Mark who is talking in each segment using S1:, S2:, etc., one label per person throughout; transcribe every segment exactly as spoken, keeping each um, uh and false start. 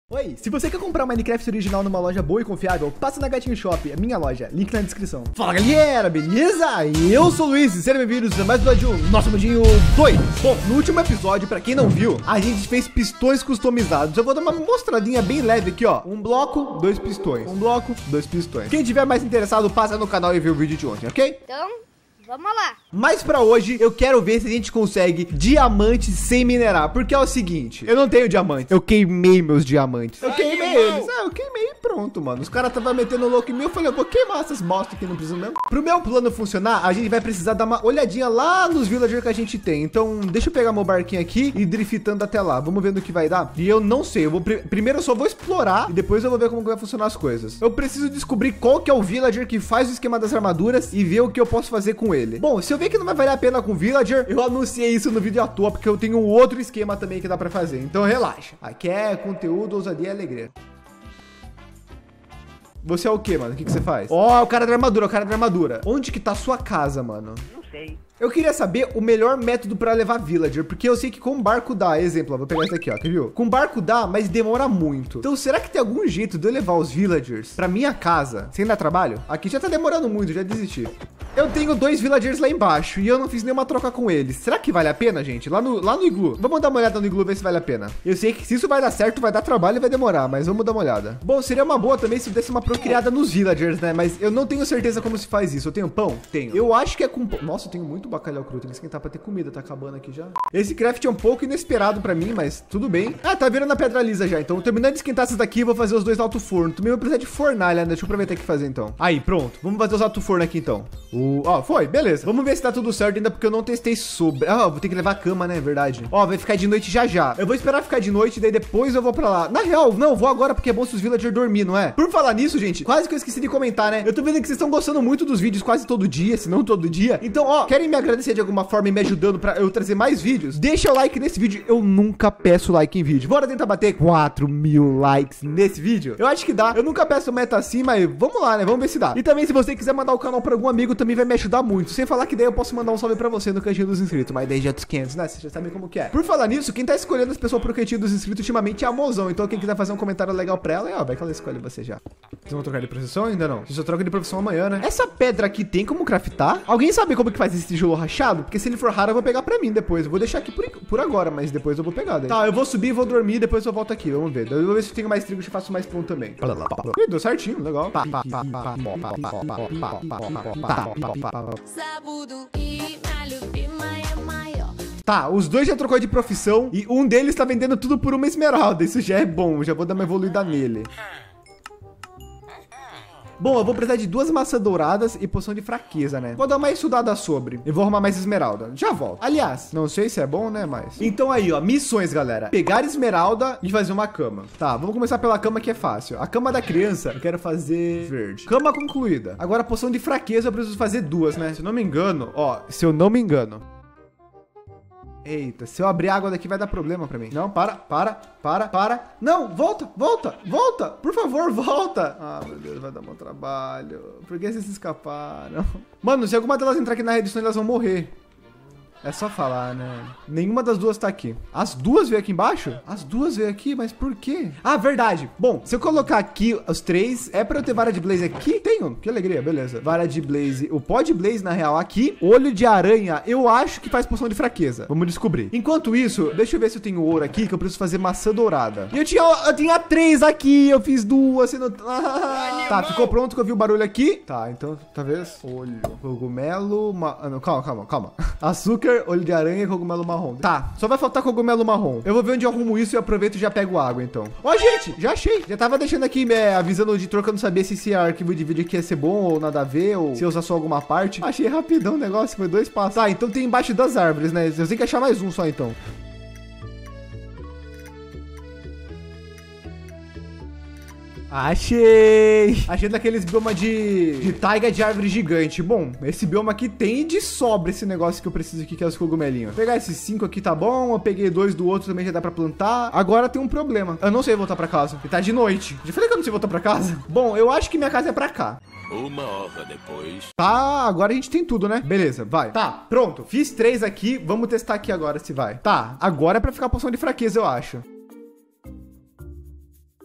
S1: Oi, se você quer comprar Minecraft original numa loja boa e confiável, passa na Gatinho Shop, a minha loja, link na descrição. Fala galera, beleza? Eu sou o Luiz e sejam bem-vindos a mais um episódio do nosso mundinho dois. Bom, no último episódio, pra quem não viu, a gente fez pistões customizados. Eu vou dar uma mostradinha bem leve aqui, ó. Um bloco, dois pistões. Um bloco, dois pistões. Quem tiver mais interessado, passa no canal e vê o vídeo de ontem, ok?
S2: Então, vamos lá.
S1: Mas pra hoje, eu quero ver se a gente consegue diamantes sem minerar. Porque é o seguinte, eu não tenho diamantes. Eu queimei meus diamantes. Eu queimei eles. Ah, eu queimei e pronto, mano. Os caras estavam metendo louco em mim. Eu falei, eu vou queimar essas bosta que não precisam mesmo. Pro meu plano funcionar, a gente vai precisar dar uma olhadinha lá nos villagers que a gente tem. Então, deixa eu pegar meu barquinho aqui e ir driftando até lá. Vamos ver no que vai dar. E eu não sei. Eu vou pr primeiro eu só vou explorar e depois eu vou ver como vai funcionar as coisas. Eu preciso descobrir qual que é o villager que faz o esquema das armaduras e ver o que eu posso fazer com ele. Bom, se eu ver que não vai valer a pena com villager, eu anunciei isso no vídeo à toa, porque eu tenho um outro esquema também que dá pra fazer. Então relaxa. Aqui é conteúdo, ousadia e alegria. Você é o que, mano? O que, que você faz? Ó, oh, o cara da armadura, o cara da armadura. Onde que tá a sua casa, mano?
S2: Não sei.
S1: Eu queria saber o melhor método pra levar villager, porque eu sei que com barco dá. Exemplo, ó, vou pegar esse aqui, ó, tá viu? Com barco dá, mas demora muito. Então, será que tem algum jeito de eu levar os villagers pra minha casa sem dar trabalho? Aqui já tá demorando muito, já desisti. Eu tenho dois villagers lá embaixo e eu não fiz nenhuma troca com eles. Será que vale a pena, gente? Lá no, lá no iglu. Vamos dar uma olhada no iglu, ver se vale a pena. Eu sei que se isso vai dar certo, vai dar trabalho e vai demorar, mas vamos dar uma olhada. Bom, seria uma boa também se desse uma procriada nos villagers, né? Mas eu não tenho certeza como se faz isso. Eu tenho pão? Tenho. Eu acho que é com pão. Nossa, eu tenho muito bacalhau cru. Tem que esquentar pra ter comida. Tá acabando aqui já. Esse craft é um pouco inesperado pra mim, mas tudo bem. Ah, tá virando a pedra lisa já. Então, terminando de esquentar essas daqui, eu vou fazer os dois alto forno. Também vou precisar de fornalha, né? Deixa eu aproveitar aqui e fazer então. Aí, pronto. Vamos fazer os alto forno aqui então. O... Ó, foi. Beleza. Vamos ver se tá tudo certo ainda, porque eu não testei sobre. Ah, vou ter que levar a cama, né? Verdade. Ó, vai ficar de noite já já. Eu vou esperar ficar de noite, daí depois eu vou pra lá. Na real, não, eu vou agora porque é bom se os villagers dormir, não é? Por falar nisso, gente, quase que eu esqueci de comentar, né? Eu tô vendo que vocês estão gostando muito dos vídeos quase todo dia, se não todo dia. Então, ó, querem me agradecer de alguma forma e me ajudando pra eu trazer mais vídeos? Deixa o like nesse vídeo. Eu nunca peço like em vídeo. Bora tentar bater quatro mil likes nesse vídeo? Eu acho que dá. Eu nunca peço meta assim, mas vamos lá, né? Vamos ver se dá. E também, se você quiser mandar o canal pra algum amigo, também vai me ajudar muito. Sem falar que daí eu posso mandar um salve pra você no cantinho dos inscritos. Mas daí já dos quinhentos, né? Vocês já sabem como que é. Por falar nisso, quem tá escolhendo as pessoas pro cantinho dos inscritos ultimamente é a Mozão. Então quem quiser fazer um comentário legal pra ela, ó, vai que ela escolhe você já. Vocês vão trocar de profissão? Ainda não. Vocês só trocam de profissão amanhã, né? Essa pedra aqui tem como craftar? Alguém sabe como que faz esse tijolo rachado? Porque se ele for raro, eu vou pegar pra mim depois. Eu vou deixar aqui por, por agora, mas depois eu vou pegar. Daí. Tá, eu vou subir, vou dormir, depois eu volto aqui. Vamos ver. Eu vou ver se eu tenho mais trigo e faço mais pão também. Ih, deu certinho, legal. Tá, os dois já trocou de profissão e um deles tá vendendo tudo por uma esmeralda. Isso já é bom, já vou dar uma evoluída nele. Bom, eu vou precisar de duas maçãs douradas e poção de fraqueza, né? Vou dar uma estudada sobre. E vou arrumar mais esmeralda. Já volto. Aliás, não sei se é bom, né? Mas... Então aí, ó. Missões, galera. Pegar esmeralda e fazer uma cama. Tá, vamos começar pela cama que é fácil. A cama da criança, eu quero fazer verde. Cama concluída. Agora, poção de fraqueza, eu preciso fazer duas, né? Se eu não me engano, ó. Se eu não me engano... Eita, se eu abrir água daqui vai dar problema pra mim. Não, para, para, para, para. Não, volta, volta, volta. Por favor, volta. Ah, meu Deus, vai dar um trabalho. Por que vocês se escaparam? Mano, se alguma delas entrar aqui na redução, elas vão morrer. É só falar, né? Nenhuma das duas tá aqui. As duas veio aqui embaixo? As duas veio aqui, mas por quê? Ah, verdade. Bom, se eu colocar aqui os três, é pra eu ter vara de blaze aqui? Tenho. Que alegria, beleza. Vara de blaze, o pó de blaze, na real, aqui. Olho de aranha, eu acho que faz poção de fraqueza. Vamos descobrir. Enquanto isso, deixa eu ver se eu tenho ouro aqui, que eu preciso fazer maçã dourada. E eu tinha, eu tinha três aqui, eu fiz duas. Você não... ah, tá, ficou pronto que eu vi o barulho aqui. Tá, então, talvez... Olho, cogumelo... Ma... Ah, não, calma, calma, calma. Açúcar, olho de aranha e cogumelo marrom. Tá, só vai faltar cogumelo marrom. Eu vou ver onde eu arrumo isso e aproveito e já pego água, então. Ó, gente, já achei. Já tava deixando aqui, me avisando de troca, eu não sabia se esse arquivo de vídeo aqui ia ser bom ou nada a ver, ou se eu usar só alguma parte. Achei rapidão o negócio, foi dois passos. Tá, então tem embaixo das árvores, né? Eu tenho que achar mais um só, então. Achei! Achei daqueles bioma de, de taiga de árvore gigante. Bom, esse bioma aqui tem de sobra esse negócio que eu preciso aqui, que é os cogumelinhos. Vou pegar esses cinco aqui, tá bom. Eu peguei dois do outro, também já dá pra plantar. Agora tem um problema. Eu não sei voltar pra casa. E tá de noite. Já falei que eu não sei voltar pra casa? Bom, eu acho que minha casa é pra cá.
S3: Uma hora depois.
S1: Tá, agora a gente tem tudo, né? Beleza, vai. Tá, pronto. Fiz três aqui. Vamos testar aqui agora se vai. Tá, agora é pra ficar a poção de fraqueza, eu acho.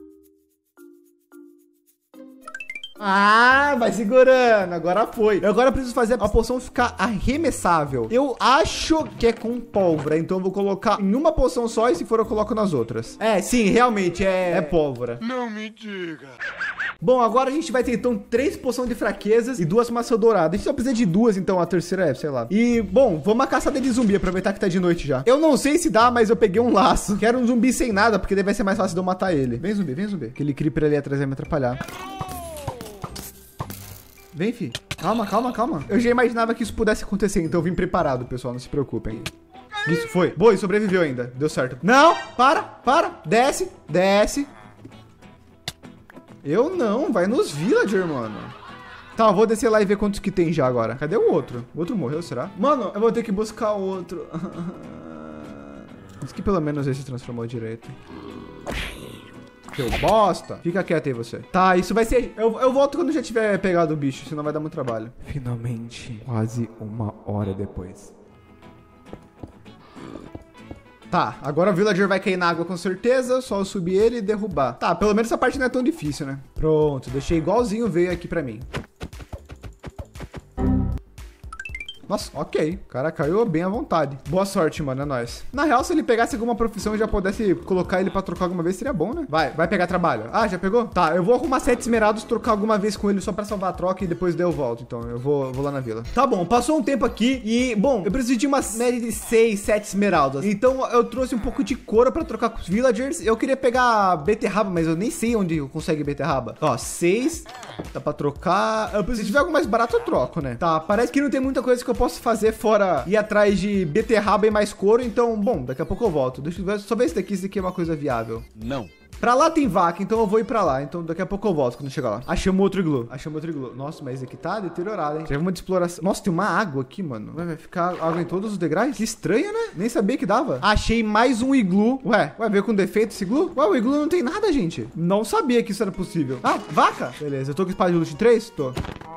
S1: Ah, vai segurando. Agora foi. Eu agora preciso fazer a poção ficar arremessável. Eu acho que é com pólvora. Então eu vou colocar em uma poção só e se for eu coloco nas outras. É, sim, realmente é, é pólvora.
S3: Não me diga.
S1: Bom, agora a gente vai ter então três poções de fraquezas e duas maçãs douradas. A gente só precisa de duas, então a terceira é, sei lá. E, bom, vamos uma caçada de zumbi, aproveitar que tá de noite já. Eu não sei se dá, mas eu peguei um laço. Quero um zumbi sem nada, porque daí vai ser mais fácil de eu matar ele. Vem zumbi, vem zumbi. Aquele creeper ali atrás vai me atrapalhar. Vem, fi. Calma, calma, calma. Eu já imaginava que isso pudesse acontecer, então eu vim preparado, pessoal. Não se preocupem. Isso, foi. Boa, e sobreviveu ainda. Deu certo. Não, para, para. Desce, desce. Eu não, vai nos villager, mano. Tá, eu vou descer lá e ver quantos que tem já agora. Cadê o outro? O outro morreu, será? Mano, eu vou ter que buscar outro. Mas que pelo menos esse se transformou direito. Seu bosta. Fica quieto aí você. Tá, isso vai ser... Eu, eu volto quando já tiver pegado o bicho, senão vai dar muito trabalho. Finalmente, quase uma hora depois. Tá, agora o villager vai cair na água com certeza, só eu subir ele e derrubar. Tá, pelo menos essa parte não é tão difícil, né? Pronto, deixei igualzinho veio aqui pra mim. Nossa, ok. O cara caiu bem à vontade. Boa sorte, mano, é nóis. Na real, se ele pegasse alguma profissão e já pudesse colocar ele pra trocar alguma vez, seria bom, né? Vai, vai pegar trabalho. Ah, já pegou? Tá, eu vou arrumar sete esmeraldas, trocar alguma vez com ele só pra salvar a troca e depois daí eu volto. Então, eu vou, vou lá na vila. Tá bom, passou um tempo aqui e, bom, eu preciso de uma média de seis, sete esmeraldas. Então, eu trouxe um pouco de couro pra trocar com os villagers. Eu queria pegar beterraba, mas eu nem sei onde eu consigo beterraba. Ó, seis. Dá pra trocar. Eu preciso, se tiver algo mais barato, eu troco, né? Tá, parece que não tem muita coisa que eu posso fazer fora ir atrás de beterraba e mais couro. Então, bom, daqui a pouco eu volto. Deixa eu ver, só ver esse daqui, esse daqui é uma coisa viável.
S3: Não.
S1: Pra lá tem vaca, então eu vou ir pra lá. Então daqui a pouco eu volto quando chegar lá. Achamos outro iglu. Achamos outro iglu. Nossa, mas esse aqui tá deteriorado, hein? Já uma de exploração. Nossa, tem uma água aqui, mano. Vai ficar água em todos os degraus? Que estranho, né? Nem sabia que dava. Achei mais um iglu. Ué, ué, veio com defeito esse iglu? Ué, o iglu não tem nada, gente. Não sabia que isso era possível. Ah, vaca. Beleza, eu tô com espada de luxo em três? Tô.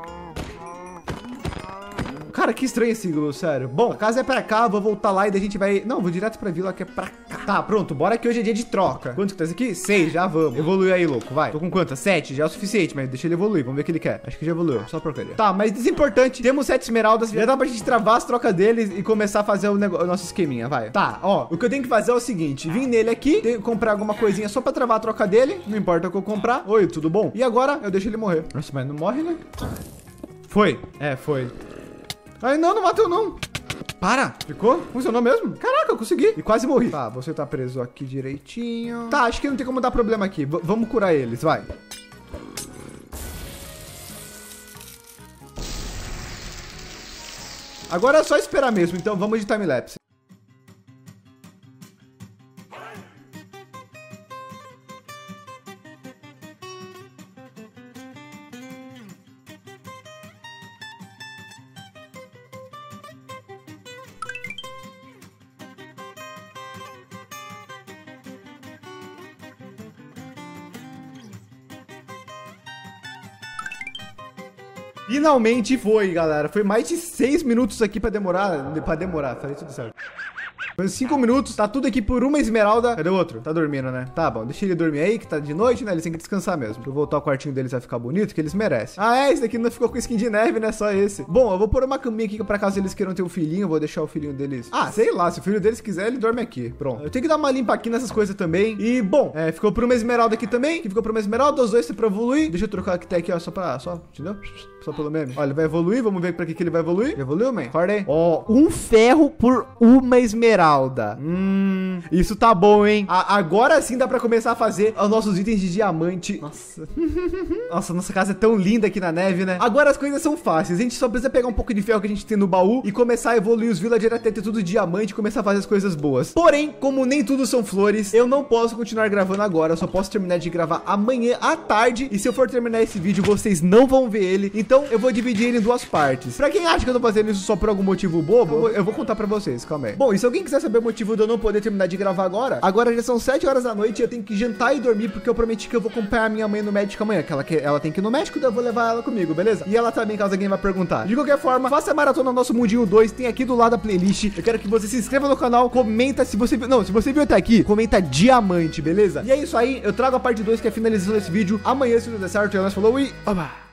S1: Cara, que estranho esse iglu, sério. Bom, a casa é pra cá, vou voltar lá e daí a gente vai... Não, vou direto pra vila que é pra cá. Tá, pronto, bora que hoje é dia de troca. Quanto que tá isso aqui? Seis, já vamos. Evolui aí, louco, vai. Tô com quantas? Sete, já é o suficiente, mas deixa ele evoluir, vamos ver o que ele quer. Acho que já evoluiu, só porcaria. Tá, mas desimportante, temos sete esmeraldas, já dá pra gente travar as trocas deles e começar a fazer o, negócio, o nosso esqueminha, vai. Tá, ó, o que eu tenho que fazer é o seguinte, vim nele aqui, tenho que comprar alguma coisinha só pra travar a troca dele, não importa o que eu comprar. Oi, tudo bom? E agora eu deixo ele morrer. Nossa, mas não morre, né? Foi, é, foi. Ai, não, não matou, não. Para. Ficou? Funcionou mesmo? Caraca, eu consegui. E quase morri. Tá, você tá preso aqui direitinho. Tá, acho que não tem como dar problema aqui. V- vamos curar eles, vai. Agora é só esperar mesmo, então vamos de time-lapse. Finalmente foi, galera. Foi mais de seis minutos aqui pra demorar. Pra demorar, falei tudo certo. Foi cinco minutos, tá tudo aqui por uma esmeralda. Cadê o outro? Tá dormindo, né? Tá bom, deixa ele dormir aí, que tá de noite, né? Eles têm que descansar mesmo. Pra eu voltar ao quartinho deles vai ficar bonito, que eles merecem. Ah, é, esse daqui não ficou com skin de neve, né? Só esse. Bom, eu vou pôr uma caminha aqui pra caso eles queiram ter um filhinho. Eu vou deixar o filhinho deles... Ah, sei lá, se o filho deles quiser, ele dorme aqui. Pronto. Eu tenho que dar uma limpa aqui nessas coisas também. E, bom, é, ficou por uma esmeralda aqui também. Que ficou por uma esmeralda, os dois pra evoluir. Deixa eu trocar aqui, tá aqui, ó, só pra... Só, entendeu? Só pelo meme. Olha, ele vai evoluir, vamos ver pra que que ele vai evoluir. Já evoluiu, man? Acorda aí. Ó, um ferro por uma esmeralda. Hum, isso tá bom, hein? A, agora sim dá pra começar a fazer os nossos itens de diamante. Nossa. Nossa, nossa casa é tão linda aqui na neve, né? Agora as coisas são fáceis. A gente só precisa pegar um pouco de ferro que a gente tem no baú e começar a evoluir os villagers até ter tudo diamante e começar a fazer as coisas boas. Porém, como nem tudo são flores, eu não posso continuar gravando agora. Eu só posso terminar de gravar amanhã à tarde. E se eu for terminar esse vídeo, vocês não vão ver ele. Então, eu vou dividir ele em duas partes. Pra quem acha que eu tô fazendo isso só por algum motivo bobo, eu vou, eu vou contar pra vocês, calma aí. Bom, e se alguém quiser saber o motivo de eu não poder terminar de gravar agora, agora já são sete horas da noite e eu tenho que jantar e dormir porque eu prometi que eu vou acompanhar minha mãe no médico amanhã, que ela, que ela tem que ir no médico, então eu vou levar ela comigo, beleza? E ela também, caso alguém vai perguntar. De qualquer forma, faça a maratona Nosso Mundinho dois, tem aqui do lado a playlist. Eu quero que você se inscreva no canal, comenta se você... Não, se você viu até aqui, comenta diamante, beleza? E é isso aí, eu trago a parte dois, que é a finalização desse vídeo. Amanhã, se tudo der certo, e nós falou e... Oba!